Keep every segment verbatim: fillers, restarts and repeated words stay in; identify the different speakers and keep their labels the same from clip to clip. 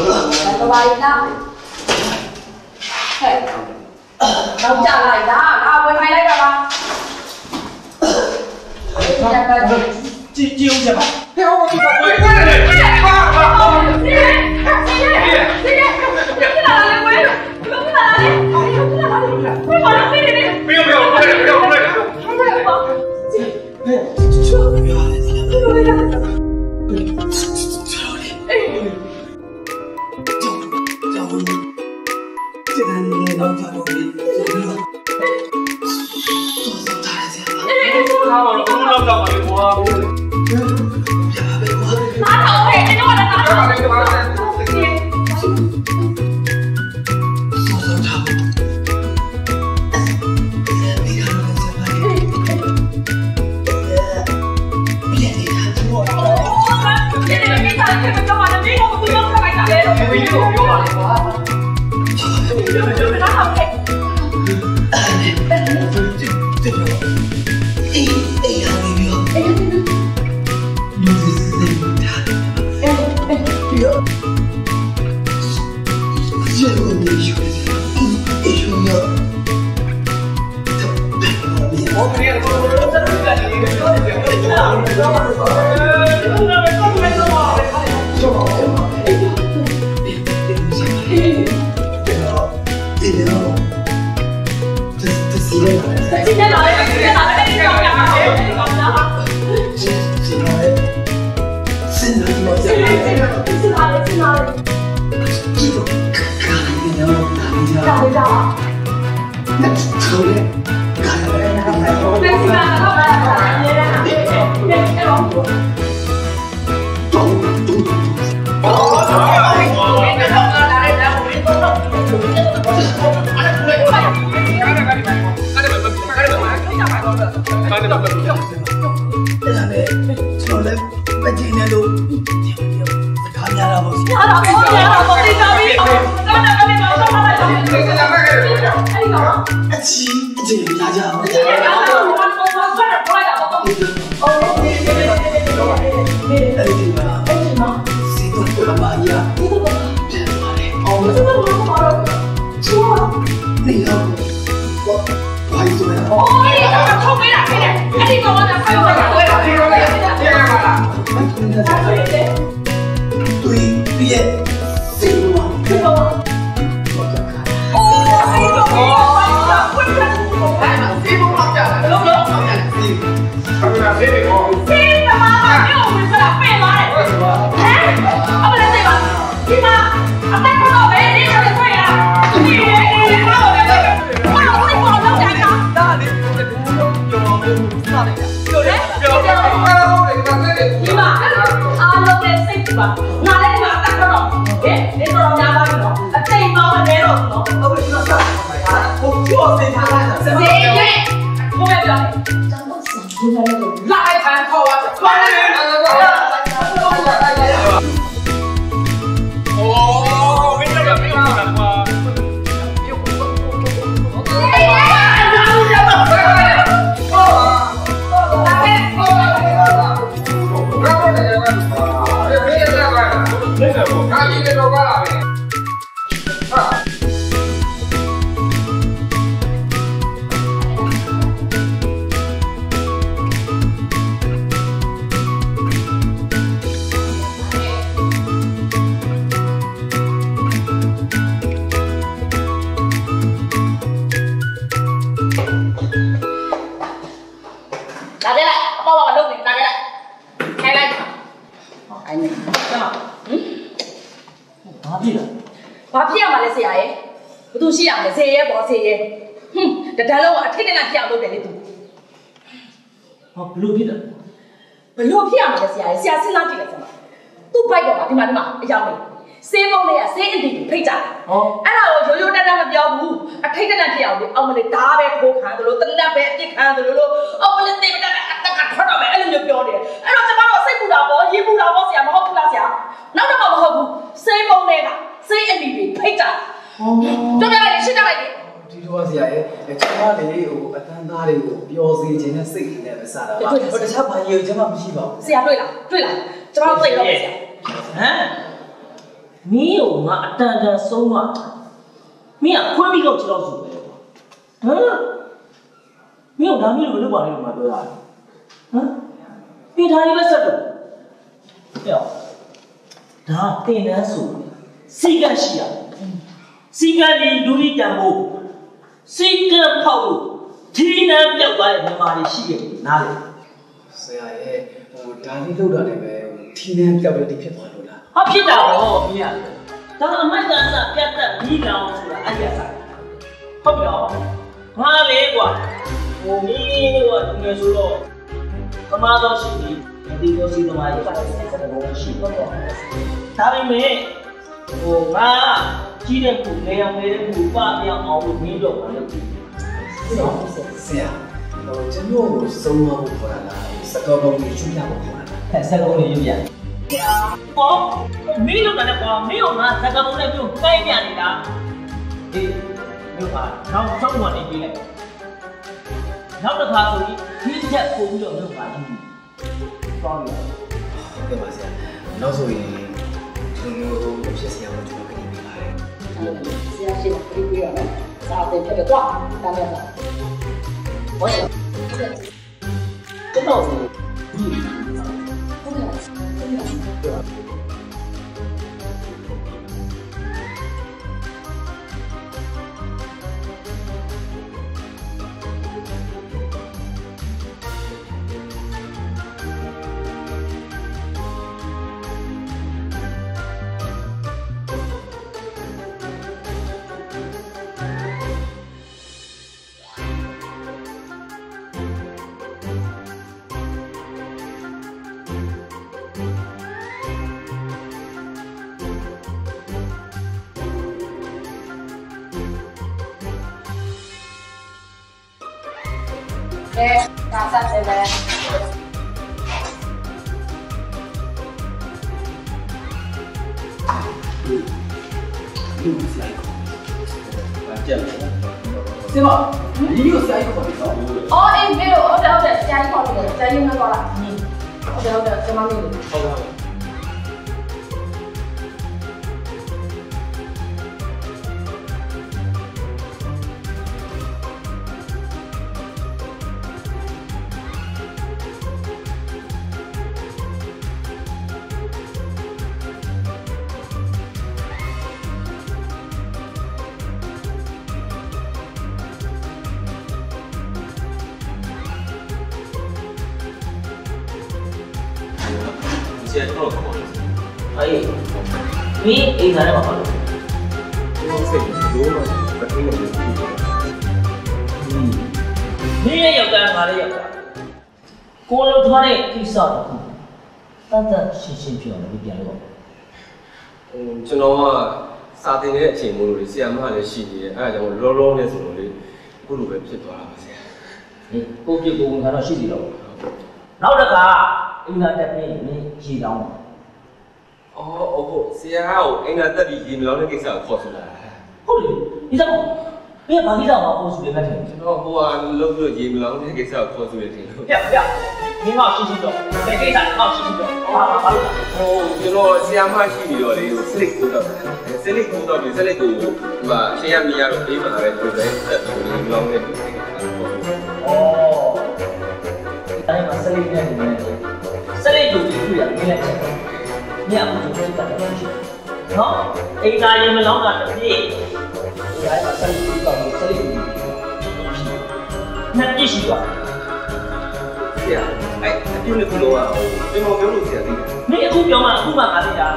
Speaker 1: Cái bài nào? Hey, đâu trả lại ra, nào quên hay đấy bà.
Speaker 2: Chị chiêu gì mà? Theo mà chị phải quên.
Speaker 3: 你有嘛？单单收嘛？你啊，快比老知道做的，嗯？没有，咱们有六百六嘛，对吧？嗯？你他一个啥子？哟，他电脑数，谁敢洗啊？谁敢你努力干部？谁敢跑路？体能表过来，你妈的洗的哪里？
Speaker 2: 是啊，耶，我大力路段那边体能表表的偏跑路了。
Speaker 3: 啊，偏大哦，你啊，咱们买单上偏大，你两出来，哎呀啥？好不了，我来过，我你我应该说了，他妈都是你，你都是他妈一般人才能够洗的嘛。他们没，我妈几点苦，那样没人苦，八点熬不没着我的。
Speaker 2: 是啊，是啊，我真的生活不可能了，十个公里就要不可能。
Speaker 3: 看十个公里就变。我没有干的话，没有嘛，十个公里就改变你的。诶。没有法，然后生活那边，然后的话属于体检工作没有法进行，高原。
Speaker 2: 对吧？是啊，那所以朋友都有些时间我就要跟你明白。
Speaker 1: 嗯，是啊，是啊，可以不要了，啥子特别短，当然了。我也，真的是，嗯，真的，真的，对吧？哎，打三对呗。
Speaker 2: 嗯，又是下一口，来见了。是吗？你又下一口的哦？
Speaker 1: 哦，哎，没有，好的好的，下一口的，下一口了。嗯，好的好的，这方面的。
Speaker 2: 好的好的。
Speaker 4: 现在多少考虑？
Speaker 3: 哎，你应该怎么考虑？
Speaker 4: 我这多了，我听了就听了。
Speaker 3: 嗯，你也要干嘛的要干？过了他的可以少的，但但新鲜票你变了个。
Speaker 4: 嗯，ကျွန်တော်ကစာသင်တဲ့အချိန်မို့လို့ဆရာမလည်းရှိနေတယ်။အဲဒါကြောင့်လောလောနဲ့ဆိုတော့လေအခုလိုပဲဖြစ်သွားတာပါဆရာ။
Speaker 3: ကိုပြကိုဝင်ကတော့ရှိသေးတော့နောက်တစ်ခါအင်္ဂါတက်ပြီးမင်းရေတောင်း
Speaker 4: အော်ဟုတ်ဆရာကအင်္ဂါတက်ပြီးရေမလောင်းတဲ့ကိစ္စကိုခေါ်ဆိုတာ
Speaker 3: ဟုတ်တယ်ဒီတော့မင်းဘာကိစ္စမှာပို့စုနေမှထင်
Speaker 4: ကျွန်တော်ဟိုကလုံးပြီးရေမလောင်းတဲ့ကိစ္စကိုခေါ်ဆိုရတယ်လို့
Speaker 3: ပြပြမင်းကရှိရှိတော့ဘယ်ကိစ္စကောက်ရှိရှိတော့ဟာဘာလို့
Speaker 4: ဟိုကျွန်တော်ဆရာမရှိပြီးတော့လေစလစ်ကိုတော့စလစ်ကိုတော့စလစ်ကိုဒီမှာအရှင်ရမီရတော့အေးမှာပဲသူပဲတက်ပြီးရေမလောင်းတဲ့ကိစ္စကိုခေါ်ဆို
Speaker 3: ဩအဲ့မှာစလိတ်နဲ့နေတယ်စလိတ်ကိုကြည့်ရမင်းလည်းချက်ညအခုကြည့်တာတော့ရှိနော်အင်္ဂါရေမလောင်းတာတပြည့်ဒီအဲ့မှာစလိတ်ကိုတော့စလိတ်ကိုနှစ်ပြည့်ရှိသွား
Speaker 4: ဆရာအဲ့အပြုတ်နဲ့ဘလို့อ่ะကျွန်တော်ပြောလို့ဆရာသိတယ်
Speaker 3: မင်းအခုပြောမှအခုမှငါသိတာ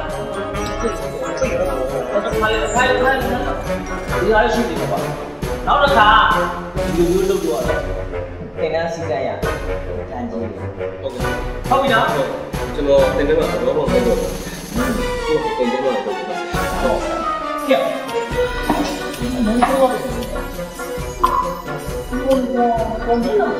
Speaker 3: တော့ခါလေးခါလေးခါလေးဒီအားရှိတယ်ပေါ့နောက်တစ်ခါဒီလိုလုပ်တော့သင်တန်းစီကရတန်းကြီး
Speaker 4: ဟုတ်ကဲ့
Speaker 3: ဟုတ်ပြီနော်
Speaker 4: ကျွန်တော်တင်တယ်မှာတော့တော့တော့ဟုတ်တင်တယ်မှာတော့
Speaker 3: တော့ကဲမင်းတို့ဘယ်လိုဘယ်လို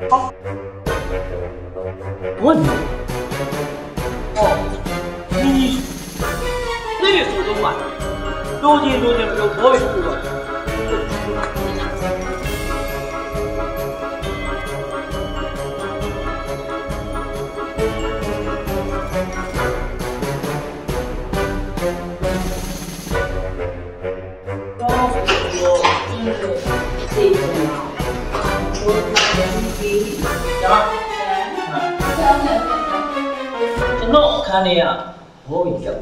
Speaker 3: 好，问你，哦，你那个手中嘛，多金多金有可为不了。ကျွန်တော်အခန်းထဲကဘောပြီးပြောက်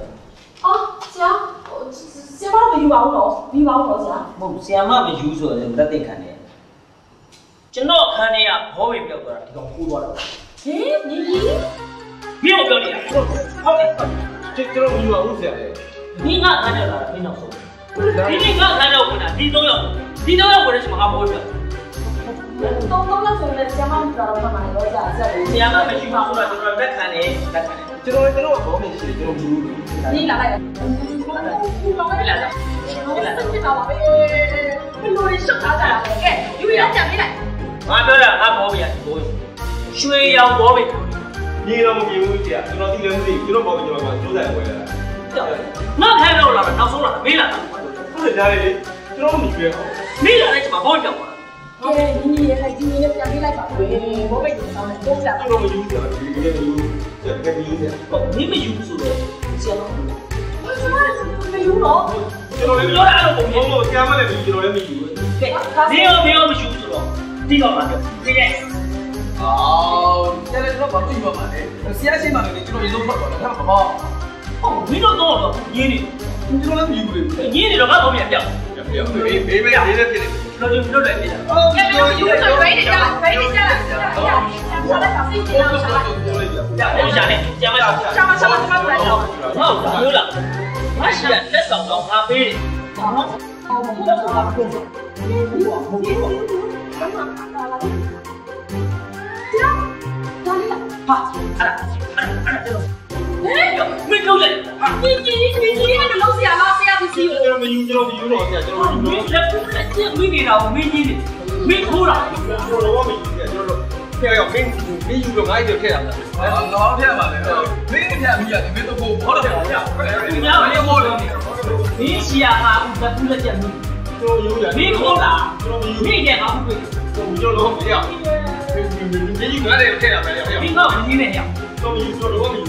Speaker 1: 啊，ဆရာဆရာမမယူပါဘူးနော်မယူပါဘူးနော်ဆရာ
Speaker 3: မဟုတ်ဆရာမမယူဆိုရင်လက်သိခံတယ်ကျွန်တော်အခန်းထဲကဘောပြီးပြောက်သွားတာဒီကောင်ခိုးသွားတာ
Speaker 1: ဟင်ညီကြီး
Speaker 3: မင်းကိုပြောနေတာဟုတ်တယ်
Speaker 4: ကျွန်တော်မယူပါဘူးဆရာလေ
Speaker 3: မင်းကအခန်းထဲလာတာမင်းနောက်ဆုံးဒီနေ့ကအခန်းထဲဝင်တာဒီသုံးယောက်ဒီသုံးယောက်ဝင်တဲ့ချိန်မှာငါဘောပြောက်
Speaker 1: တော့တော့လည်းဆိုရင်ဆရာမမယူတာတော့မှန်တယ်ဆရာဆရာ
Speaker 3: ဆရာမမယူပါဘူးလားကျွန်တော်လက်ခံတယ်လက်ခံတယ်
Speaker 4: ကျွန်တော်ကျွန်တော်ဘောမရှိကျွန်တော်မယူဘူး
Speaker 1: 你拿来，你拿来来，我生气了吧？你弄的什么干啥？哎，有人讲没来？
Speaker 3: ငါပြောတာငါဘောပြီးရတယ်ဘောရွှေရောင်ဘောပြီး
Speaker 4: ညီတော့မမြင်ဘူးဆရာကျွန်တော်ဒီလည်းမသိဘူးကျွန်တော်ဘောကျွန်တော်ကကျိုးဆိုင်ဝယ်လာတာ
Speaker 3: ငါခိုင်းတော့လာတော့နောက်ဆုံးလာမေးလာတာ
Speaker 4: ဟုတ်တယ်ကြားလေကျွန်တော်မယူရအောင်
Speaker 3: မေးလာတဲ့ချိန်မှာဘောပြောက်သွား
Speaker 1: 哎，你你还今年讲没来吧？对，我没听到呢，我不讲。
Speaker 4: ကျွန်တော်မယူဘူးဆရာဒီနေ့မယူဘူးဆရာမယူဆရာ
Speaker 3: ဟုတ်မင်းမယူဘူးဆိုတော့ဆရာမ
Speaker 1: 为什么没有呢？
Speaker 4: ကျွန်တော်လည်းပြောတာအဲ့လိုပုံပုံဆရာမလည်းမယူကျွန်တော်လည်းမယူဘူး
Speaker 3: ကဲနေရောမရောမယူဘူးဆိုတော့ဒီကောင်လာပြောဒီကဲ
Speaker 2: အော်ဆရာလည်းကျွန်တော်ဘာလို့ယူရမှာလဲဆရာရှင်းမှလည်းကျွန်တော်ရေလုံးထွက်သွားတယ်ဟုတ်ပါဘော
Speaker 3: ဟုတ်မင်းတို့တော့ရင်းနေ
Speaker 2: ကျွန်တော်လည်းမယူဘူး
Speaker 3: ရင်းနေတော့ငါဘောပြန်ပြောက်
Speaker 4: ပြောဘေးဘေးဘေးဘေးလည်းဖြစ်တယ်
Speaker 3: လို့ဒီလို့လည်းပြတာ
Speaker 2: အော်
Speaker 1: 要不要有水围你下来，围你下来，下来，下来，下来，小心一点，下来。
Speaker 3: ဟိုရှာနေကျမ
Speaker 1: 上吧上吧上吧上吧。
Speaker 3: ဟုတ်ပြောလားငါရှိရလက်ဆောင်တော့ငါပေးတယ်
Speaker 1: 哦，我不要说了，不用。
Speaker 3: ဟာအဲ့ဒါအဲ့ဒါအဲ့ဒါမင်းတို့လေဟာ
Speaker 1: 你你你你你那个老师啊，老师啊，你是有。
Speaker 4: ကျွန်တော်မယူကျွန်တော်မယူတော့ဆရာကျွန်တော်မယူ
Speaker 3: မင်းလက်လက်ကျမင်းနေတာကိုမင်းကြီးနေမင်းခိုးတာ
Speaker 4: ကျွန်တော်တော့မယူဆရာကျွန်တော်ဖျက်ရောက်မင်းမင်းယူတော့ငါ့ကိုထည့်ရတာ
Speaker 2: အော်ငါဖျက်ပါလေမင်းဖျက်ပြီးရတယ်မင်းတို့ကိုဘောတော့ဖျက်
Speaker 3: သူများမင်းခိုးတယ်မင်းရှိရမှာဦးကသူ့လက်ကျမင်း
Speaker 4: ကျွန်တော်ယူရ
Speaker 3: မင်းခိုးတာ
Speaker 4: ကျွန်တော်မယူ
Speaker 3: မင်းရဲ့ငါဘူးတွေ့
Speaker 4: ကျွန်တော်တော့မရဘူးမင်းယူငါ့ကိုထည့်ရမယ်ရ
Speaker 3: မင်းတော့မင်းနဲ့ရ
Speaker 4: ကျွန်တော်ယူကျွန်တော်တော့မယူ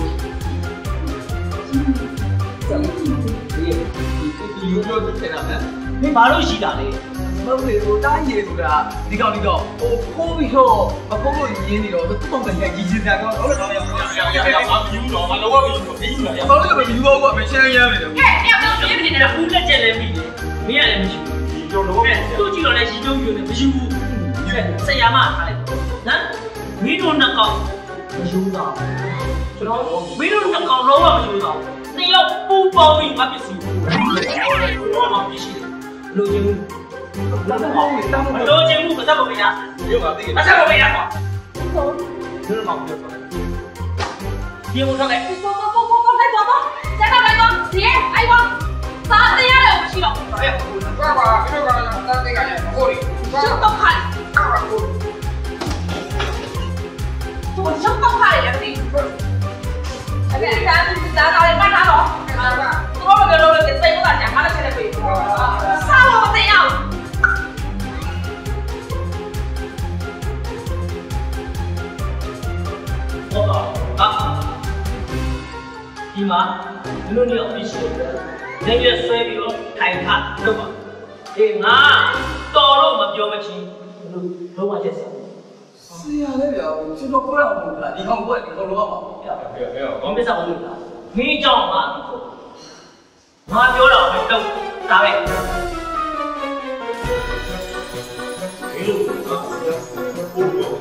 Speaker 2: ဒီယူပြောဖြစ်နေတာ
Speaker 3: မင်းဘာလို့ရှိတာလဲ
Speaker 2: မဟုတ်လေဟိုတိုင်းရေဆိုတာဒီကောင်ဒီကောင်ဟိုခိုးပြီးတော့မခိုးလို့ရင်းနေတော့သူ့ပုံစံကြီးကြီးစရာကောင်ဟုတ်လား
Speaker 4: ရရရရမယူတော့မလောကမယူတော့မယူတော့
Speaker 2: ဘာလို့လဲမယူတော့ဘူးမရှင်းရမ်းနေတယ်
Speaker 1: 哎，你要不要学不你的？
Speaker 3: ဘူးလက်ကျလည်းပြီးတယ်မင်းရတယ်မရှိဘူး
Speaker 4: ကျွန်တော်တော့
Speaker 3: သူ့ကြည့်တော့လည်းရှိကျုံးယူနေမရှိဘူးဆရာမထားလိုက်နော်မင်းတို့နှစ်ကောင်မယူတော့ကျွန်တော်မင်းတို့နှစ်ကောင်လုံးဝမယူတော့နှစ်ယောက်ပူပေါင်းပြီးငါပစ္စည်းကိုဘာမှမရှိဘူးလိုချင်ဘူး
Speaker 2: တာမဟုတ်ဘူးတာမဟုတ်
Speaker 3: လိုချင်ဘူးမသက်မပေးရ
Speaker 4: ရုပ်ပါသိတယ်
Speaker 3: မသက်မပေးရကွာဒီလိုမှမပြောတော့ဒီလိုတော့လေ
Speaker 1: 走走走走走，来走走，再来来走，姐，哎我，啥子呀？我去了，
Speaker 4: 哎爸爸这个咱这个火力
Speaker 1: 什么牌？我什么牌呀你？哎呀，咱咱拿来办啥咯？我们这路给谁不敢讲，他那现在可以。啥我这样？
Speaker 3: ဟုတ်ပါဟာဒီမှာဒီလိုမျိုးအဖြစ်ရှိတယ်လက်ရဆွဲပြီးတော့ထိုင်ထားလုပ်ပါအေးငါတော်လို့မပြောမချင်းလို့လုံးဝရက်စရာ
Speaker 2: ဆရာလည်းဗျာကျွန်တော်ပြောရအောင်လားဒီကောင်ကွက်ဒီကောင်လောပါ
Speaker 4: ဟဲ့ဟဲ့
Speaker 3: ဘာမစားဘူးလားမင်းကြောင့်ငါငါပြောတာပဲတော့ဒါပဲဒီလိုကဘိုးပြော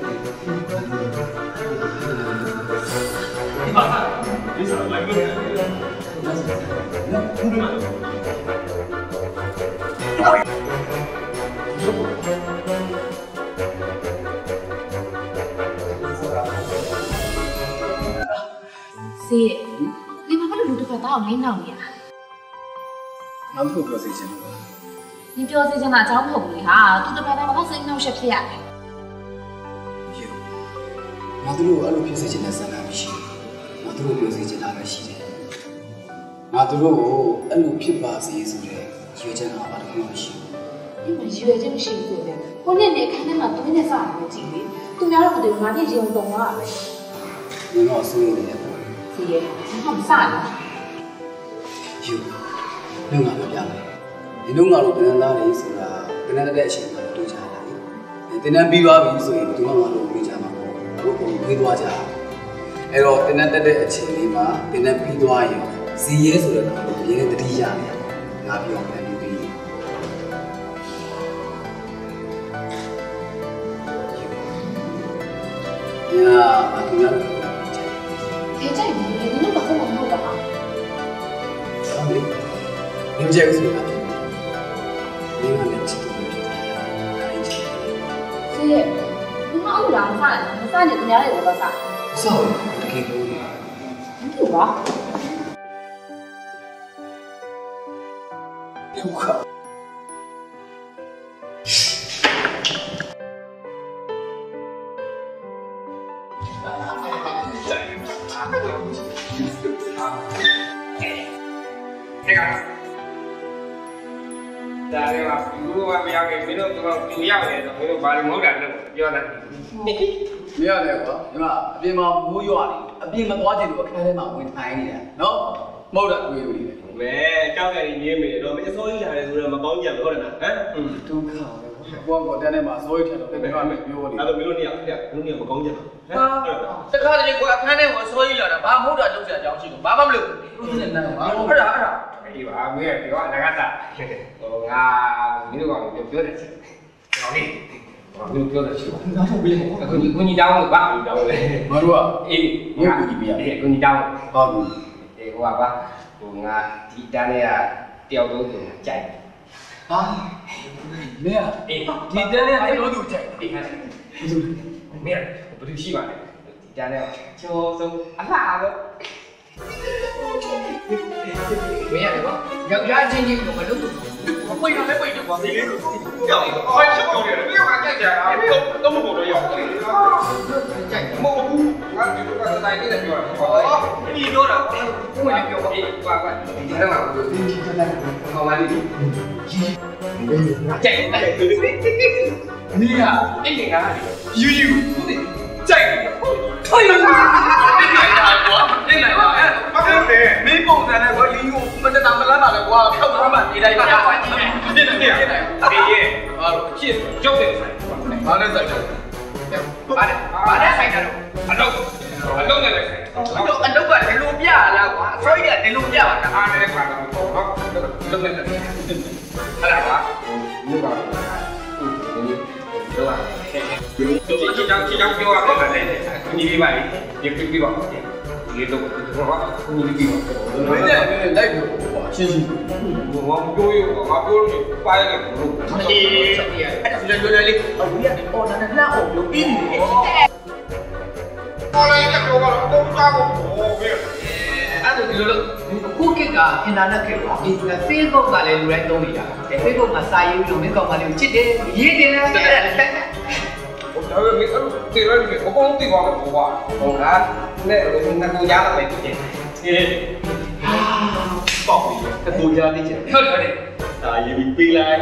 Speaker 3: ဒီပါဒီစားလိုက်မယ်ဘူးမ
Speaker 1: ဆေးနေမှာဘာလို့လူတစ်ဖက်သားကိုလိမ့်နောက်နေရလဲ
Speaker 2: နောက်တစ်ခုပြောစီချင်တယ်
Speaker 1: 你ပြောစေချင်တာအကြောင်းမဟုတ်ဘူးလေဟာသူတစ်ဖက်သားဘာလို့စိတ်နှောက်ရှက်ဖြစ်ရလဲ
Speaker 2: ဆငါတို့အဲ့လိုဖြစ်စေချင်တဲ့ဆန္ဒမရှိဘူးငါတို့ပြောစေချင်တာပဲရှိတယ်ငါတို့ကိုအဲ့လိုဖြစ်ပါစေဆိုတဲ့ရွေးချယ်တာဘာလို့မရှိဘူး
Speaker 1: 你们以为这么辛苦的？我那年看他们都在啥子经历，都拿了我的妈的用动啊呗。
Speaker 2: 你老师有点。
Speaker 1: 是耶，你好啥呢？
Speaker 2: 有，你哪个讲的？你弄哪路跟人哪里说啦？跟人家在一起嘛，都讲啦。你跟人比话比所以，都讲哪路比讲嘛，我讲比多讲。哎咯，跟人在在一起嘛，跟人比多样，是耶说的哪路，别人在底下呢，哪比我们牛逼？呀，那同样。
Speaker 1: 现在你你那么好弄的哈？
Speaker 2: 你你们这个是啥？你们两起都没做，哪一起？
Speaker 1: 是耶，你妈有两啥呢？你啥年人家有个啥？
Speaker 2: 少爷，我给过你。
Speaker 1: 有吧？
Speaker 2: 有可。
Speaker 4: 这个，ဒါလည်းကဘူးကမရောက်ခင်မင်းတို့ကတော့ပြူရောက်နေတော့မင်းတို့ဘာလို့မဟုတ်တာလဲပြောတယ်
Speaker 2: မရတယ်ကွာဒီမှာအပြင်မှာမိုးရွာနေအပြင်မသွားချင်လို့အခန်းထဲမှာဝင်ထိုင်နေတာနော်မဟုတ်တာတွေ့ပြီ
Speaker 4: မဲကြောက်ကြရင်ညင်းမိတယ်တော့မင်းအစိုးရလာတယ်ဆိုတော့မကောင်းကြဘူးဟုတ်တယ်လားဟမ်
Speaker 2: ဒုက္ခပဲကွာကွာတန်းထဲမှာစိုးရိမ်ထတယ်တော့ဘယ်မှာပြောနေ
Speaker 4: အဲ့တော့မင်းတို့နှစ်ယောက်ပြမင်းတို့နှစ်ယောက်မကောင်းကြဘူး
Speaker 3: ဟာတခါတလေကွာအခန်းထဲကိုစိုးရိမ်လာတာဘာမဟုတ်တာလုပ်စရာအကြောင်းရှိလို့ဘာမှမလုပ်ဘူး
Speaker 2: ဟုတ်တယ်နော်
Speaker 3: အဲ့ဒါအဲ့ဒါ
Speaker 4: ဒီပါမင်းကပြောအနာကတာဟိုငါမင်းတို့ကပြောတယ်ချက်တော်လေးဘာလို့ပြောတယ်ချက်ငါထုတ်ပြီးအခုညီကိုညီတောင်းလို့ပါညီတောင်းလေ
Speaker 2: ငါတို့က
Speaker 4: အေး
Speaker 2: ငါ့ကိုညီပြရ
Speaker 4: အေးကိုညီတောင်း
Speaker 2: ဟုတ်ပြီ
Speaker 4: အေးဟိုကပါဟိုငါဒီတန်းလေးကတယောက်လုံးဆိုကြိုက်
Speaker 2: ဟာမင်းက
Speaker 4: အေး
Speaker 2: ဒီတန်းလေးကတယောက်လုံးကြိုက်
Speaker 4: အေးဟာမင်းကဘယ်လိုရှိပါလဲဒီတန်းလေးချောဆုံးအလှတော့
Speaker 3: မင်းရတယ်ကွာယောက်ျားချင်းချင်းကိုမလုပ်ဘူးမပိတ်တော့လည်းပိတ်တယ်ကွာဒီလေးကို
Speaker 4: ကြောက်တယ်အော်ချက်ပေါ်တယ်ဘယ်မှာကြိုက်ကြတာတော့တော့မပေါ်တော့ရောက်တယ်
Speaker 3: ကြိုက်
Speaker 4: မဟုတ်ဘူးငါဒီလိုကတိုင်နေတယ်ပြောတာဟောဒီတော့တော့ဘုံလည်းပြောပါအေးကွာကွာဒီထဲမှာဒီချက်လိုက်ဟောပါလိမ့်ကြီးကြိုက်တယ်
Speaker 2: နီးရ
Speaker 4: အဲ့ဒီကယူယူကြိုက်
Speaker 3: ထွက်ရလာနေလိုက်တာကွာနေလိုက်တာအဲ့
Speaker 4: မဟုတ်တယ်
Speaker 3: မင်းပုံစံနဲ့ကွာလင်းကိုမတနာမလန်းပါလေကွာခောက်သားမှနေလိုက်တာကွာဒီနေ့
Speaker 4: ဒီနေ့အေးရဲ့
Speaker 3: ဟာလို့
Speaker 4: ချစ်ကျုပ်တယ်ဆိုင်
Speaker 2: ဘာနဲ့ဆိုင်တယ်
Speaker 3: ဘာနဲ့ဘာနဲ့ဆိုင်တယ်
Speaker 4: အလုပ်အလုပ်နဲ့ဆိုင်
Speaker 3: အလုပ်အလုပ်ကဒီလိုပြလားကွာအစိုးရကဒီလိုပြတာ
Speaker 4: အားနဲ့ပါတော့ဟုတ်လုပ်နေတယ်အဲ့ဒါပါဟိုမြို့ပါတော့တော့ဒီလိုချစ်ချစ်ချစ်ပြောရတော့တယ်ခုညီလေးပါလေဒီပြပြပါဒီတော့တော့ခုညီလေးပြပါ
Speaker 2: မင်းလည်းလိုက်လို့ပါရှင်းရှင်း
Speaker 4: ဘာမှပြောရဘာပြောလို့ပါရတယ်ဘလို့
Speaker 3: အေးအဲ့ဒါဆိုလည်းလွယ်လွယ်လေးအဝေးကနေပေါ်လာတဲ့လှအောင်လုပ်ပြီးပြီ
Speaker 4: ပေါ်လာတဲ့ပြောကတော့တော့ကြောက်ဘူးဟိုပဲ
Speaker 3: အဲ့ဒါဒီလိုလို့အခုကကအင်တာနက်ခေတ်ပါဒီ Facebook ကလည်းလူတိုင်းသုံးနေတာအဲ Facebook မှာစာရေးပြီးတော့မင်းကောင်မလေးကိုချစ်တယ်ရေးတယ်အဲ့ဒါလည်း
Speaker 4: ဒါပေမဲ့အဲ့လိုတေရလို့အကုန်သိပါတော့ဘောပါဟိုကနဲ့ငါကိုကြားတော့ပဲသိတယ်အေးဟာပေါ့ပြီးတကူကြားသိချင်
Speaker 3: ဟုတ်တယ်
Speaker 4: ဒါရေးပြီးပေးလိုက်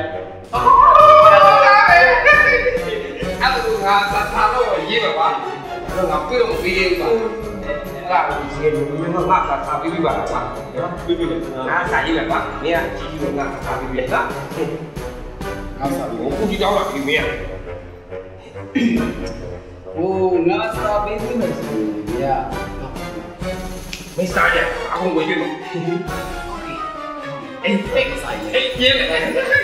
Speaker 4: အဲ့လိုငါသာသာတော့ရေးပါပါငါပြေတော့ပေးရပါအဲ့ဒါကိုရေးလို့မင်းကငါသာသာပြီးပြီပါလားကွာနော်ပြီးပြီငါစာရေးလိုက်ပါမင်းကကြီးကြီးကငါသာပြီးပြီလားငါစာပြီးကိုကြီးကြောင်းလာပြီမင်း
Speaker 2: ဟိုငါစာပေးပြီးမယ်ဆိုရင်
Speaker 4: မင်းစားရအခုဝင်ပြီ
Speaker 3: အေးဖိတ်ဆိုင်
Speaker 4: အေးပြင်းတယ်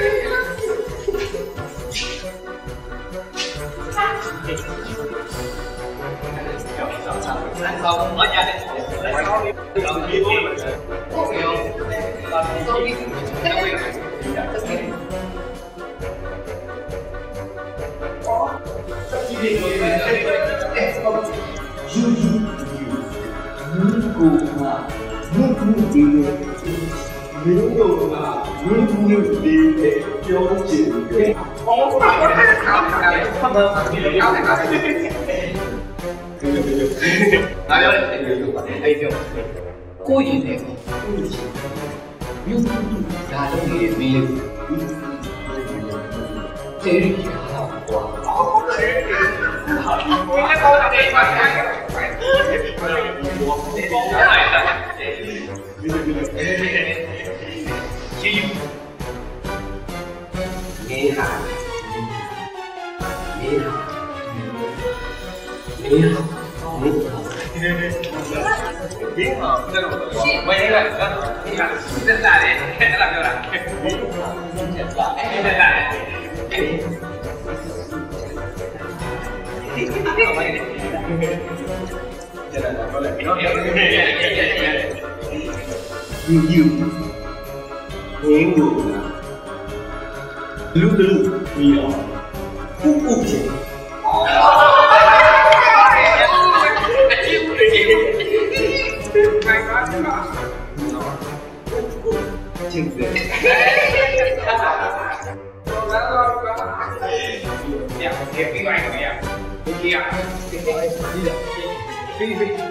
Speaker 3: 三sáu我家的，我没有，把手机这个位置，这个。哦，这几点钟？哎，什么？ยูยูยูกูมามึงกูดีเลยမင်းတို့ကမင်းတို့လေးနဲ့ပြောချင်တယ်။အော်ဘာလဲ။ဘာမှမပြောရဘူး။
Speaker 4: 哪有嘞？哎呦，过瘾的，有有哪种的没有？这里啊，哇，好嘞！好，我来搞这一块，快，我我来的。行，你好，你好，你好，你好，这个我也来，你看，现在嘞，那个啦，现在嘞。you you 年我路的路你要不不行镜子两天另外一个呀不一样飞飞飞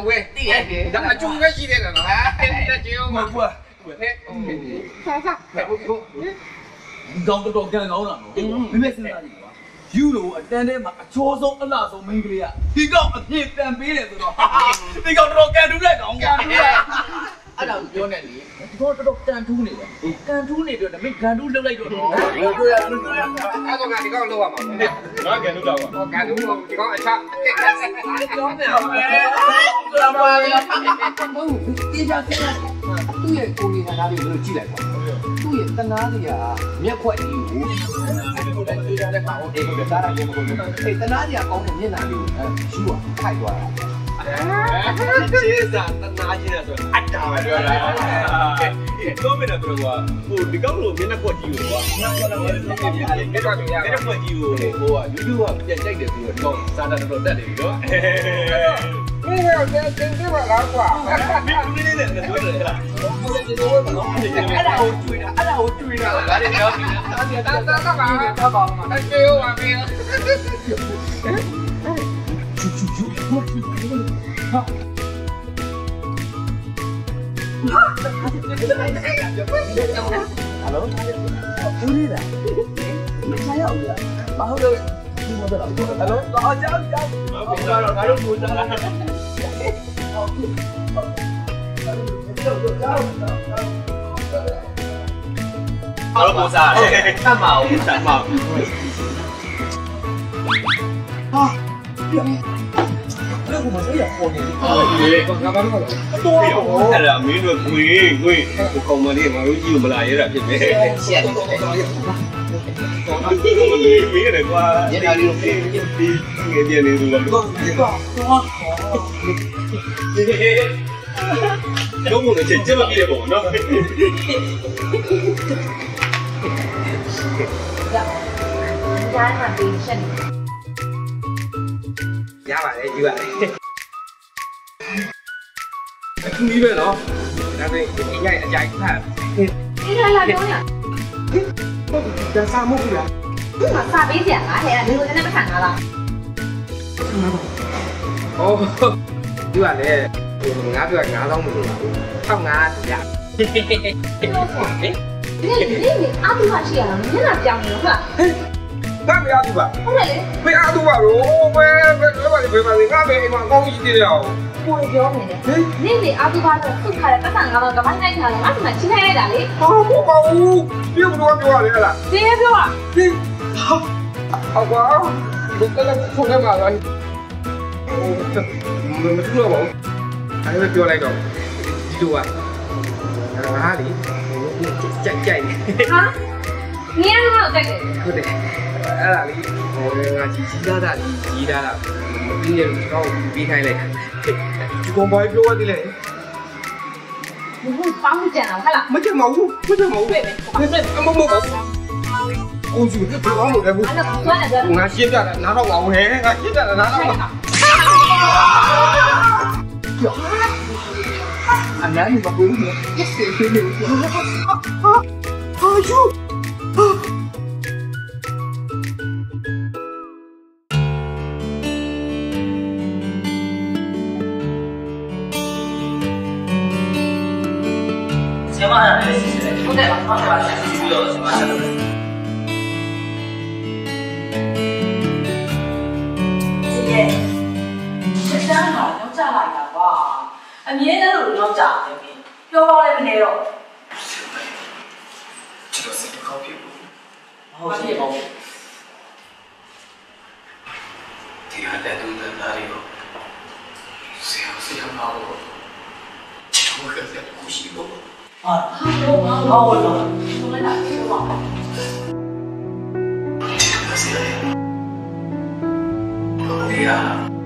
Speaker 4: ဝဲတည်တယ်ဒါအကျိုးပဲရှိတယ်နော်ဟာတက်ကျင်းမဟုတ်ဘူးဟဲ့စားစားဟဲ့ဟုတ်
Speaker 5: ကောင်းတော့ကန်ကောင်းလာနော်မမေစဉ်းစားကြည့်ကွာယူလို့အတန်းထဲမှာအချောဆုံးအလှဆုံးမိန်းကလေးကဒီကောင်အပြည့်တန်ပေးတယ်ဆိုတော့ဒီကောင်တော်တော်ကန်ထူးတဲ့ကောင်ကန်ထူးတဲ့အဲ့ဒါကိုပြောနေလေဒီကောင်တော်တော်ကန်ထူးနေတယ်ကန်ထူးနေတော့ဒါမင်းကန်ထူးလှုပ်လိုက်တော့တော့တို့ရတို့ရ
Speaker 4: အဲ့တော့ငါဒီကောင်လောက်ရမှာငါကန်ထူးတော့ကွာကန်ထူးဒီကောင်အချကျောင်းနေအောင်ပဲလာပါဗျာဟုတ်ဒီကြတဲ့သူ့ရဲ့ကိုယ်နေတာလေးကိုကြည့်လိုက်ပါသူ့ရဲ့တနာလေးကမျက်ခွက်ကြီးကိုအဲ့ဒါကိုလည်းကြည့်ရတဲ့ကောင်အေးကိုလည်းစားရတယ်မဟုတ်ဘူးအဲ့တနာကြီးကကောင်းတဲ့မျက်နှာလေးကိုရှူอ่ะခိုက်သွားတာကျေးဇူးတနာကြီးနဲ့ဆိုအတ္တပဲပြောတာတော့မင်းတို့ကွာဟိုဒီကောင်လိုမျက်နှာခွက်ကြီးကိုကွာမျက်ခွက်ကြီးကိုမျက်ခွက်ကြီးကိုမျက်ခွက်ကြီးကိုဟိုက YouTube ကပြန်ကြိုက်တယ်ဆိုတော့စားတာတော်တော်တက်နေပြီနော်မင်းတို့ကတင်ပြပါလားကွာမင်းတို့လေးနဲ့ပြောတယ်လားအဲ့ဒါကိုတွေ့တာအဲ့ဒါကိုတွေ့တာဒါတွေပြောပြီးတာတာတာပါတာပါမှာအဲ့ကျေရောပါမင်းချူချူချူဟာဟယ်လိုဘူးလေးလားမရောက်ဘူးမဟုတ်တော့ဒီမတော်ဟယ်လိုတော့ကြောက်ကြောက်ဘာလို့ငါတို့ပူကြလား好了，不是，看嘛，我们看嘛。啊，这我们这也好呢。对，干嘛弄的？多好。哎呀，没说贵贵，我搞么的，我有几不来也是，对不对？谢谢。没没人瓜，你哪里有？你店里多多多好。中午的钱这么别多呢？
Speaker 1: ရရမှာပေးချက်နေ
Speaker 4: ရပါတယ်ယူရတယ်အခုကြီးပဲနော်ဒါပေမဲ့ဒီညအကြိုက်ဖတ်
Speaker 1: အေးလာလာပြောရ
Speaker 4: ဒါစားမဟုတ်ဘူးလား
Speaker 1: ဒီမှာစာပေးကြလားဟဲ့ဒီလိုနဲ့မခံတာလား
Speaker 4: ဟောယူရတယ်ငါပြောငါးလုံးမလို့ထောက်ငါးရ
Speaker 1: ဒီဒီဒီအားတူမရှိရလားမျက်နှာပြောင်းနေဟုတ်လား
Speaker 4: ဘာမရဘူးပါ
Speaker 1: ဟုတ်တယ်လေ
Speaker 4: ဘယ်အားတူပါလို့ဘယ်ဘယ်ဘာလဲဘယ်ပါလဲငါပဲအိမ်မှာကောင်းကြီးတည်ရအောင်
Speaker 1: ကိုယ်ပြောနေတယ်နေ့နေ့အားတူပါတော့သူ့ခါတဲ့ပတ်စံငါတော့ကမိုင်းနိုင်ထားတယ်ငါ့ဆီမှာချင်းထိုင်လိုက်တာလေ
Speaker 4: ဟောမဟုတ်ပါဘူးပြုတ်တော့ပြောရတယ်ဟလား
Speaker 1: ဒီပြောอ่ะ
Speaker 4: ဒီဟောကွာဘယ်ကလည်းဖုန်းထဲမှာလားမမထူတော့ပါဘူးအဲ့ဒါပြောလိုက်တော့ဒီလိုอ่ะငါလေကြိုက်ကြိုက်
Speaker 1: ဟာ你也没有在给？
Speaker 4: ဟုတ်တယ်အဲ့ဒါလေးဟိုငါကြီးကြီးသားတာကြီးသားတာပြီးရတော့ပြီးခိုင်းလိုက်ဒီကောင်ဘာပြောရတယ်လဲ
Speaker 1: 你会帮我剪了，看了？
Speaker 4: မကြမဘူးမကြမဘူး
Speaker 1: 对呗，对对，
Speaker 4: အမမမကိုကျူဘယ်ကောင်လို့လဲဘူး
Speaker 1: 那不算了，这。
Speaker 4: ငါရှင်းပြတာနားတော့ငါဝင်ငါရှင်းပြတာနားတော့ငါအနားနေမဘူးနော်ဆက်ဆက်နေလို့ဟာဟာယူ
Speaker 3: 前方两个是谁？不对，方向盘前去了，前方两个。姐姐，这山好像炸来了吧？အမြဲတမ်းလို့တော့ကြာတယ်မင်းပြောပါလည်းမနေတော့
Speaker 2: ကျွန်တော်စိတ်ကောက်ဖြစ်ဘူး
Speaker 3: ဟုတ်ပြီပေါ့
Speaker 2: ဒီဟာတဲ့သူတန်းသားတွေကိုဆရာဆရာပါလို့ကျွန်တော်ကလည်းကိုရှိလို့
Speaker 3: ဟာဟုတ်ပါဟုတ်တော့သူလည်းလာပြောပါ
Speaker 2: ဆရာဘယ်ရ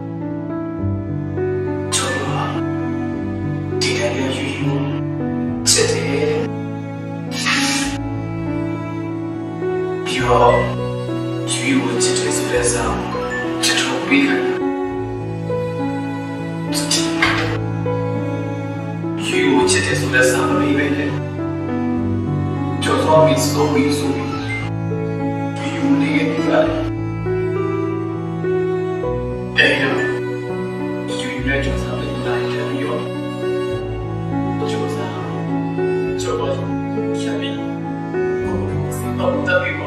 Speaker 2: ပြောရွေးဝချစ်တဲ့ဆိုတဲ့ဆောင်ချစ်ထုတ်ပြီးရွေးဝချစ်တဲ့ဆိုတဲ့ဆောင်ပြီးပဲလေကျော်စောပြီးစိုးပြီးစိုးပြီးရွေးဝနေခဲ့တယ်အဲ့တော့ရွေးနဲ့ကျော်စောပြီးလိုက်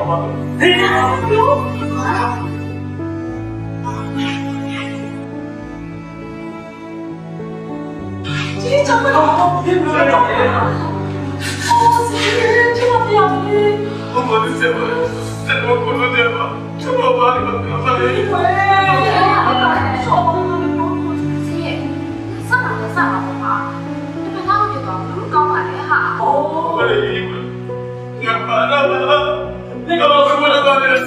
Speaker 3: ပါဟေးလို့ဒီကြောင့်တော့ဘယ်လိုလဲအော်စီချမပြောင်းလေဘာမှမဆက်ပါဆက်တော့ကိုလို့တယ်ပါချမပါဘူးဘာလဲဝဲဆောင်းစီစမ်းလာစမ်းလာပါဒီမှာတော့ပြောတော့လူကောင်းပါလေဟာအော်ဘာလဲငါပါတော့ဘာလဲဘာလို့ဘာလဲဘာလဲ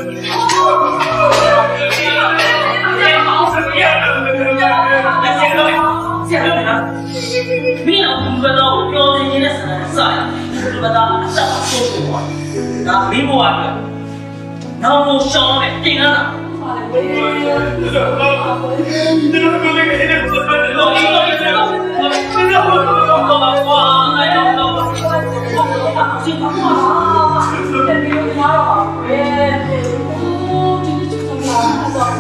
Speaker 3: မင်းအောင်ဘယ်တော့ပြောနေနေတဲ့ဆန်ဆိုင်ဘယ်တော့အဆက်ဆိုးဆိုးပါဒါမင်းဘဝအတွက်နောက်လို့ရှောင်းနဲ့တင်ရတာပါလေဝေးဒီလိုမျိုးလေးနဲ့တော့ဘာလို့ဒီလိုမျိုးလဲဘာလို့ကွာအဲ့တော့တော့စီပါကွာတယ်ဒီလိုရတော့ပါဘယ်ဟိုဒီလိုချစ်တာတော့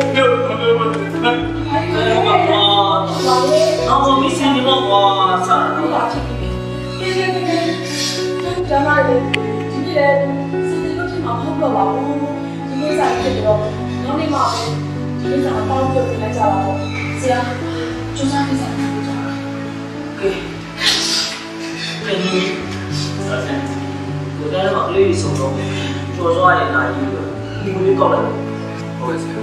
Speaker 3: အော်မစ္စည်းတော့ဘာသာတော့ချစ်တယ်ဒီလိုမျိုးကျမလေးဒီလေစတဲ့လို့ဖြစ်မှာမဟုတ်တော့ပါဘူးဒီလိုစားဖြစ်တော့နောက်နေ့မှပဲဒီလိုအပေါင်းပြုတ်လိုက်ကြတာပေါ့ဆရာကျူးစားနေစားနေကြတာကဲပြန်ပြီးဆက်ဆက်ကိုယ်ကတော့ကလေးဆုံးတော့ကျော်စွာရလာယူလို့ဒီလိုလေးကောက်လိုက်ဟုတ်ကဲ့ဆရာ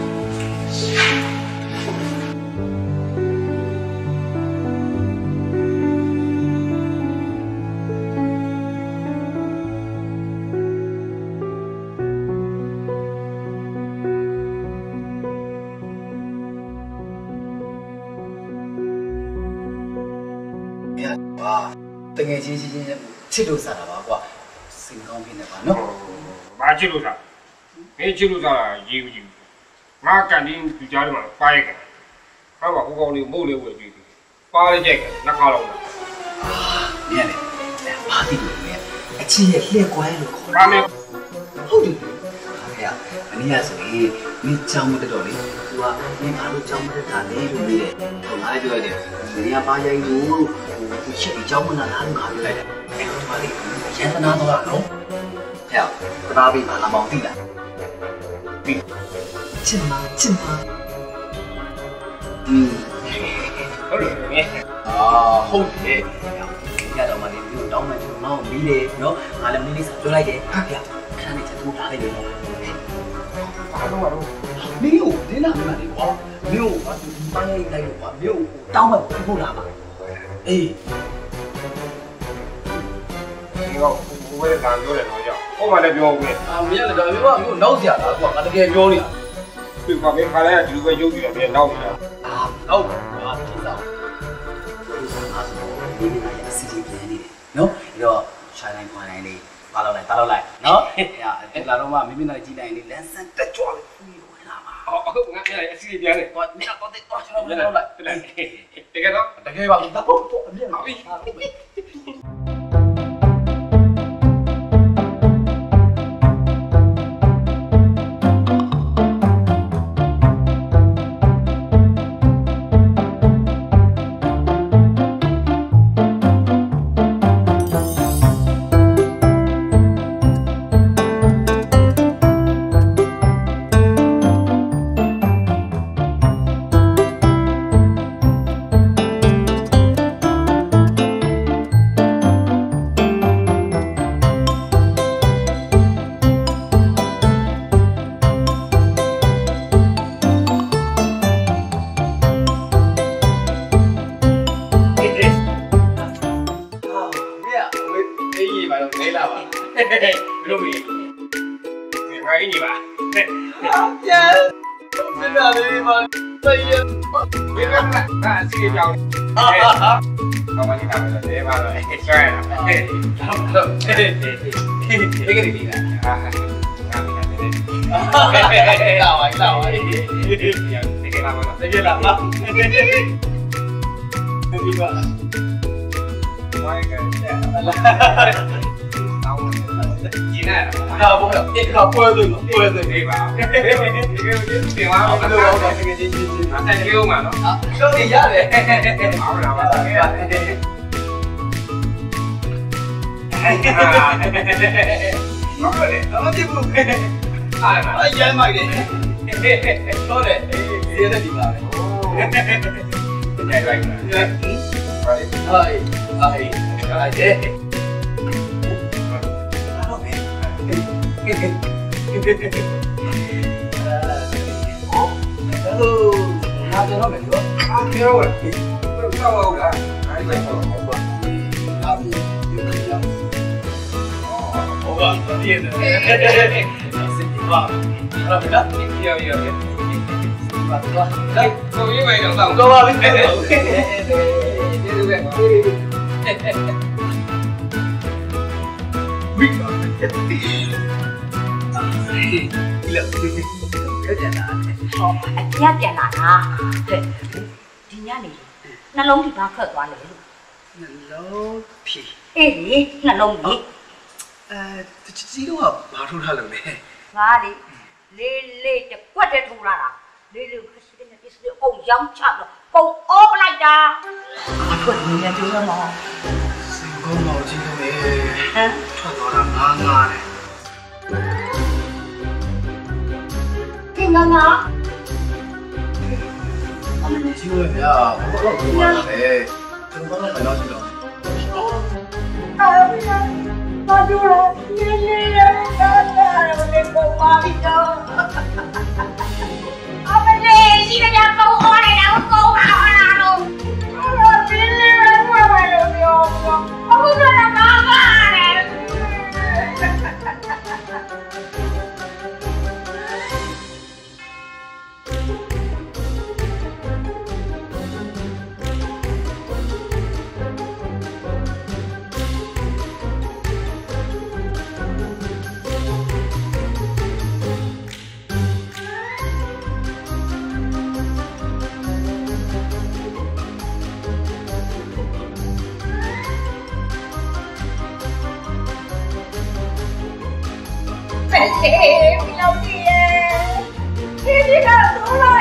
Speaker 2: တကယ်ချင်းချင်းချင်းချစ်လို့စားတာပါကွာစိတ်ကောင်းဖြစ်နေပါနော်
Speaker 4: ဘာချစ်လို့စားမင်းချစ်လို့စားတာရေးဘူးကြီးငါကန်တင်းသူကြားထဲမှာပါရိုက်ခဲ့ဟာဘာဟိုကောင်လေးမို့လေးဝယ်ကြည့်တယ်ပါလိုက်ကြိုက်တယ်နှစ်ခါလောက်လား
Speaker 2: အာမင်းလေဘာတိလို့လဲအချင်းရဲ့လှည့်ကွဲလို့ခေါ်
Speaker 4: တာမင်း
Speaker 2: ဟုတ်တယ်ခင်ဗျာအနည်းရဆိုရင်မင်းကြောင်းမတက်တော့လေသူကမင်းအားလို့ကြောင်းမတက်တာလေလို့ပြောတယ်ဟိုငါလည်းပြောရတယ်မင်းကပါရိုက်လို့သူချစ်ပြီးကြောင်းမနာလားလို့ငါပြောလိုက်တယ်အဲ့တော့ဒီမှာလေရန်သနာတော့နော်ဟဲ့ကဘာပြီးမှအမောင်တိလားပြီးချစ်မချစ်မอืม
Speaker 4: ဟုတ်တယ်မင်း
Speaker 2: အာဟုတ်တယ်ရတော့မှလေဒီတောင်းမှကျွန်တော်မီးလေနော်ငါလည်းမီးလေးစားပြောလိုက်တယ်ဟာဗျာခဏနေချက်ထိုးထားလိုက်တယ်နော်
Speaker 4: ဘာလို့မလို့
Speaker 2: မင်းကိုဒင်းလာမှလေကွာမင်းကိုဘာသူပိုင်းလိုက်လိုက်လို့ကွာမင်းကိုတောင်းမှပို့လာပါအေး
Speaker 4: ဒီတော့ဘယ်ကံပြောတယ်တော့ကြောက်ဟိုမှလည်းပြောဘူးလေ
Speaker 2: အာမင်းလည်းဒါမျိုးကမျိုးနောက်စရာလားကွာငါတကယ်ပြောနေတာ
Speaker 4: ဒီကမင်းခါလိုက်ဒီလိုပဲရုပ်ကြည့်တယ်မင်းနောက်နေတာ
Speaker 2: အာနောက်ပါဖြစ်စားဒီနေ့ကစီစီပြန်နေတယ်နော်ပြီးတော့ရှိုင်းလိုက်ခွာလိုက်လေးပါလောက်လိုက်ပါလောက်လိုက်နော်အဲ့အဲ့လာတော့မှမိမိနဲ့ကြည့်လိုက်လေးလမ်းဆန်တက်ကြွလေးဖူးပြီးဝင်လာမှာ
Speaker 4: အော်အခုငါအဲ့အစီပြန်နေ
Speaker 2: တော့မြတ်တော့တဲ့တော့ကျွန်တော်လောက်လိုက်
Speaker 4: တကယ်တော့
Speaker 2: တကယ်ပါတော့တော့အမြင်ပါပြီ
Speaker 4: 啊，不要，你看，不要对嘛，不要对对吧？这个电话我们都搞这个经济经济，再给我们了，啊，兄弟家的，好不了吧？哎呀，
Speaker 5: တယ်အမဖြစ်ဘူးအားမအရမ်းမိုက်တယ်ဟုတ်တယ်အေးရတဲ့ဒီပါပဲရိုက်ရိုက်ဟိုအေးအေးအေးဟုတ်ပြီဟေးဟေးဟေးဟေးဟေးအော်ဟယ်လိုငါကျွန်တော်မယ်ပြောအားပြောရယ်ပြောပါဦးလားအဲ့ဒါတော့ဟုတ်ပါဒါပြီဒီလိုရဟုတ်ပါပြည့်တယ်စစ်တီပါအဲ့ဒါကပြောရရပါတော့လိုက်ဆိုရမယ်တော့တော့ပါပြီဒီလိုပဲဒီလိုပြောကြတာ
Speaker 1: ဟောအကျက်ပြန်လာတာတဲ့ဒီညနေနှလုံးဒီဘာခတ်သွားလဲလို့
Speaker 2: နှလုံးဖြေ
Speaker 1: အေးလေနှလုံးကြီး
Speaker 2: အဲစီတော့ဘာထိုးထားလို့လဲ
Speaker 1: ငါလေလေးလေးတကွက်တည်းထိုးလာတာလေးလေးခရှိတဲ့ပစ္စည်းအကုန်ရောင်းချတော့ပုံအောပလိုက်တာအထွက်နေရကြိုးရမှာ
Speaker 2: စင်ကောင်းတော့ချင်းနေဟမ်
Speaker 1: ထွက်
Speaker 2: တော့တာငါးငါးတယ်
Speaker 1: ဟင်ငါငါ
Speaker 2: အမကြီးရွယ်ဗျာဘာလို့တော့ပြောရလဲကျွန်တော်ကတော့မလို့ရှိတော့
Speaker 1: အာဘာလို့လဲနေနေရတာလည်းမလေးပုံပါပြီးတော့အမလေးရှိတဲ့ကြောင့်ပုံအော်နေတာကိုပုံပါလာလို့အော်ဒီလေးရမှာမလို့ပြောအခုတော့ငါပါတယ်Hãy subscribe cho kênh Ghiền Mì Gõ để không bỏ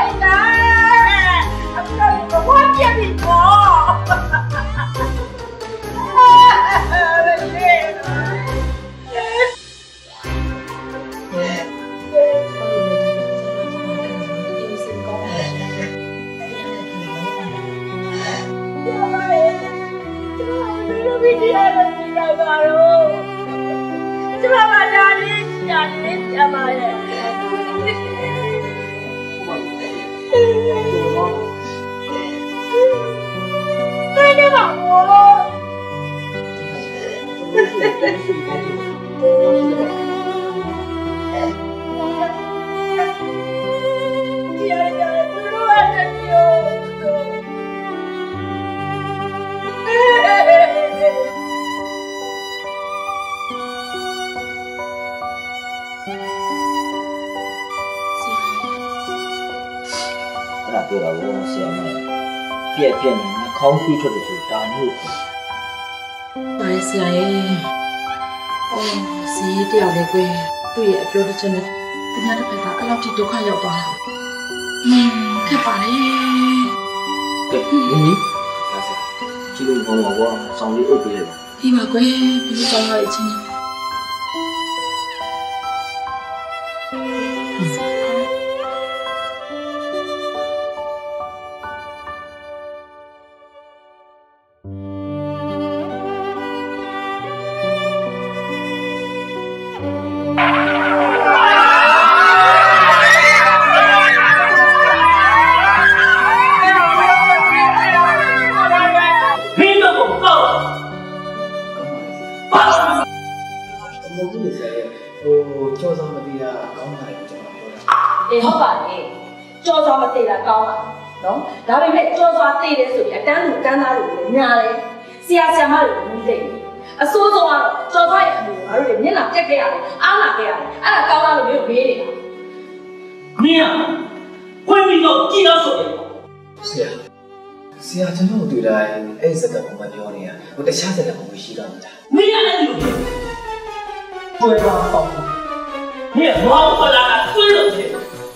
Speaker 1: không quy cho được sự ta như
Speaker 6: tại sao vậy ô xí đeo để quê tôi ở chỗ đó cho nên tôi nhớ phải cả cái lâu thì tôi khai dạo toàn là cái bà đấy
Speaker 5: cái gì là sao chỉ luôn không ngồi qua xong đi ốp đi rồi
Speaker 6: khi mà quê đi xong rồi chứ
Speaker 1: để không phải cho ra mà tiền là cao mà đúng đó bên này cho ra tiền đấy rồi đang đủ can ra đủ nhà đấy xe xe mà đủ tiền à số số à cho ra đủ à rồi nhất là cái cái à ăn là cái à ăn là cao ra rồi biết biết đấy
Speaker 3: mía quên mình rồi chi đó rồi
Speaker 2: xe xe chân nó từ đây ấy sẽ gặp một bạn nhỏ này à một cái xe sẽ gặp một người gì đó
Speaker 3: mía là gì quên vào phòng mía mau vào là quên rồi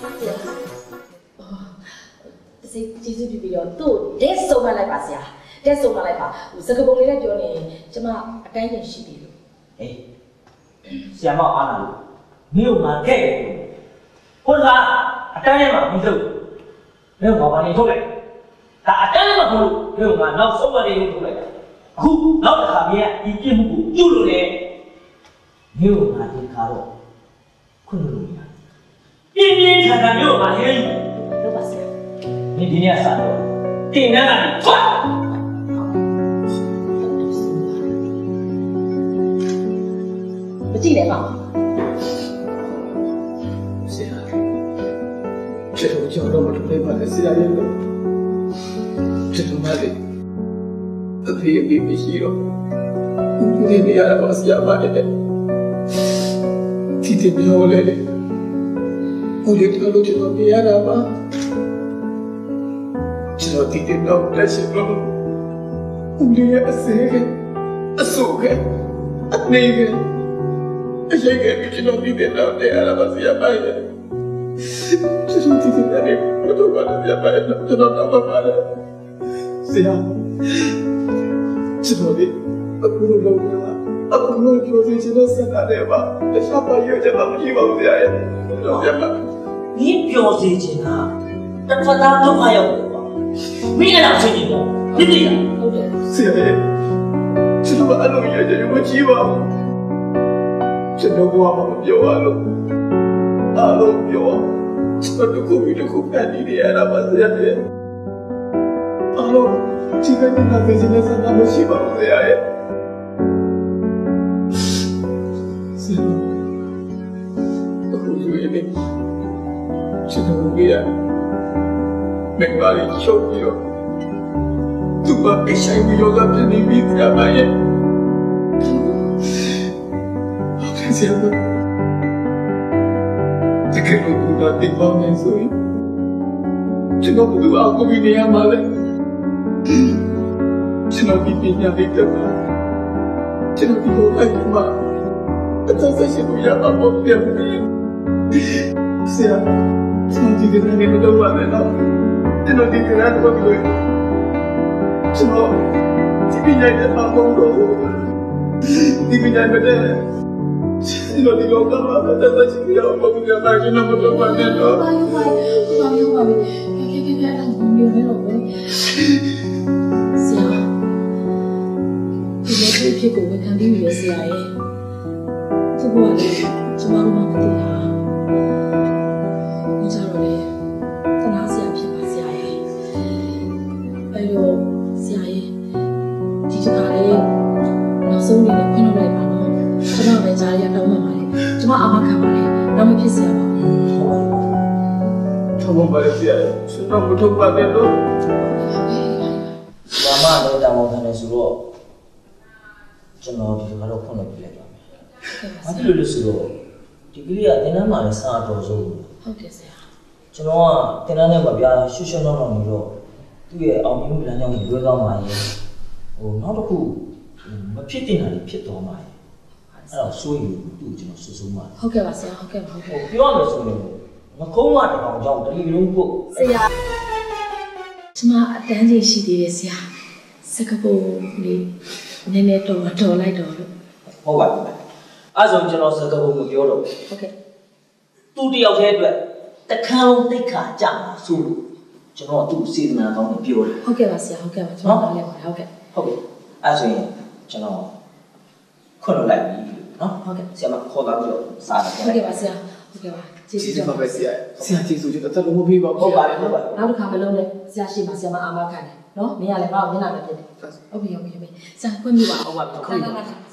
Speaker 1: ကျေးဇူးပြုပြီးတော့သူ့တဲ့ဆုံးမလိုက်ပါဆရာတဲ့ဆုံးမလိုက်ပါစကားပုံလေးနဲ့ပြောနေကျမအတိုင်းပြန်ရှိပြီလို့
Speaker 2: အေး
Speaker 3: ဆရာမအားနာလို့မင်းတို့ငါခဲ့တယ်ဟိုကအတန်းထဲမှာမင်းတို့မင်းတို့ဘာနေထုတ်လိုက်ဒါအတန်းထဲမှာမဟုတ်လို့မင်းတို့ကနောက်ဆုံးပတ်လေးထုတ်လိုက်အခုနောက်တစ်ခါမင်းကဒီပြစ်မှုကိုပြုလို့လေမင်းတို့ငါဒီခါတော့ခွင့်လို့ရပြင်းပြင်းထန်ထန်မျိုးငါဟဲယူလို့ပါဆရာမင်းဒီနေ့စတော့တင်တန်းကနေထွက်မကြည့်နဲ့ကောင်
Speaker 2: ဆရာကျေတော့ကြောက်တော့မထုတ်လိုက်ပါနဲ့ဆရာရဲ့လို့ကျေတော့မလေးအဖေအမေမရှိတော့ဒီနေ့ရတော့ဆရာမတဲ့ဒီတပြောလေကိုလေးတို့လို့ကျွန်တော်ပြရတာပါကျွန်တော်ဒီတဲ့တော့လက်ရှိတော့ဦးလေးရဲ့အစေကအဆိုးကနေကအရေးကကျွန်တော်ဒီတဲ့တော့တဲ့ရတာပါဆရာမရဲ့ကျွန်တော်ဒီတဲ့နေတော့ဘာလဲဆရာမရဲ့ကျွန်တော်တော့ပါလားဆရာကျွန်တော်ဒီအခုလိုလုပ်နေတာအခုလိုပြောစီချင်တဲ့စကားတွေပါတခြားဘာရွေးချယ်မှမရှိပါဘူးဆရာရဲ့တော့ဆရာမ
Speaker 3: မင်းပြောစီချင်တာတစ်ဖက်သားဒုက္ခရောက်တယ်ကွာမင်းအဲ့ဒါသိနေတော့သိသိလားဟုတ်တယ်
Speaker 2: ဆရာရဲ့ကျွန်တော်အလုံးရကြရမရှိပါဘူးကျွန်တော်ဘာမှမပြောရလို့အားလုံးပြောကျွန်တော်တို့ကိုတခုဖန်တီးနေရတာပါဆရာရဲ့အားလုံးဒီကနေ့နားသိချင်တဲ့စကားမရှိပါဘူးဆရာရဲ့ဆရာအခုဆိုရင်ကျွန်တော်ကမင်္ဂလာချုပ်ပြီးတော့သူ့ဘာအဆိုင်ပြီးရောကပြနေပြီဆရာမရဲ့ဟုတ်ဆရာမဒီကနေ့ကတိတ်ပါမယ်ဆိုရင်ကျွန်တော်တို့အခုပြီးနေရမှာလေကျွန်တော်ဒီပညာလေးတက်မှာကျွန်တော်ဒီလိုအဲ့မှာအသက်ဆက်ရှင်ကိုရအောင်ပေါ့ပြမယ်ဆရာကျွန်တော်ဒီကနေ့မတော့ပါနဲ့တော့ကျွန်တော်ဒီကနေ့တော့ပြောကျွန်တော်ဒီပညာနဲ့ပါဖို့တော့ဒီပညာနဲ့ကျွန်တော်ဒီလောကမှာအသက်ဆက်ရှင်ကိုရအောင်ပေါ့ပြမယ်ကျွန်တော်မတော့ပါနဲ့တော့
Speaker 6: ဘာလို့ဘာလို့ဘာလို့ခဲခဲခဲအဲ့ဒါမျိုးမျိုးတော့ပဲဆရာဒီလိုဖြစ်ကိုဝန်ခံပြီးပြီဆရာရဲ့သူ့ဘဝလေးကျွန်တော်တို့မှမသိတာဒီကြတော့လေတနာဆရာဖြစ်ပါဆရာရဲ့အဲ့တော့ဆရာရဲ့ဒီတခါလေးနောက်ဆုံးအနေနဲ့ခွင့်လုပ်လိုက်ပါတော့ကျွန်တော်လည်းကြားရတောင်းမှပါလေကျွန်မအာမခံပါလေတော့မဖြစ်ဆရာပါ
Speaker 2: ထောက်ပါလေဆရာရဲ့ကျွန်တော်မထုတ်ပါနဲ့တော့
Speaker 3: ဘာမှတော့တောင်းမှတယ်ဆိုတော့ကျွန်တော်ဒီကတော့ခွင့်လုပ်ပြလိုက်ပါမယ်။အဲ့ဒီလိုလို့ဆိုတော့ဒီကလေးကတင်တန်းမှာလည်းစာတော်ဆုံး
Speaker 6: ဟုတ်ကဲ့ဆရာ
Speaker 3: ကျွန်တော်ကတင်တန်းထဲမှာဗျာရှုရှုနောက်နောက်နေတော့သူ့ရဲ့အောင်မြင်မှုလမ်းကြောင်းကိုလွဲကောင်းပါရဲ့ဟိုနောက်တစ်ခုမဖြစ်တင်တာတွေဖြစ်သွားပါရဲ့အဲ့တော့စိုးရင်သူ့ကိုကျွန်တော်ဆွဆုံးပါ
Speaker 6: ဟုတ်ကဲ့ပါဆရာဟုတ်ကဲ့ပါဟုတ်ကဲ့
Speaker 3: ပြောရမယ်ဆိုရင်ငကုံးမတကောင်ကြောင့်တလီလုံးပုတ်
Speaker 6: ဆရာကျွန်မအတန်းကြီးရှိသေးတယ်ဆရာစကပုံလေးနည်းနည်းတော်တော်လိုက်တော့လို့
Speaker 3: ဟုတ်ပါပြီအဲ့ဆိုကျွန်တော်စကားပုံမပြောတော့ဘူး
Speaker 6: ဟုတ်ကဲ့
Speaker 3: သူတယောက်တည်းအတွက်တခန်းလုံးတိတ်ခါကြမှာဆိုလို့ကျွန်တော်သူ့စေတနာကောင်းကိုပြောတယ်
Speaker 6: ဟုတ်ကဲ့ပါဆရာဟုတ်ကဲ့ပါကျွန်တော်လည်းပါတယ်ဟုတ်ကဲ့
Speaker 3: ဟုတ်ကဲ့အဲ့ဆိုရင်ကျွန်တော်ခွင့်လို့လိုက်ပြီနော်
Speaker 6: ဟုတ်ကဲ့
Speaker 3: ဆရာမခေါ်လာပြီးတော့စားတယ်
Speaker 6: ဟုတ်ကဲ့ပါဆရာဟုတ်ကဲ့ပါ
Speaker 2: ကျေးဇူးတင်ပါဆရာဆရာကျေးဇူးတင်တော့တော်မပေးပါဘူး
Speaker 3: ဟုတ်ပါတယ်ဟုတ်ပါတယ်
Speaker 6: နောက်တစ်ခါမလုံးနဲ့ဆရာရှိမှဆရာမအာမခံတယ်နော်နေရာလည်းဘာလို့မျက်နှာပဲဖြစ်တယ်ဟုတ်ပြီဟုတ်ပြီဟုတ်ပြီဆရာခွင့်ပြုပါ
Speaker 3: ဟုတ်ပါပြီ
Speaker 6: ဟုတ်ကဲ့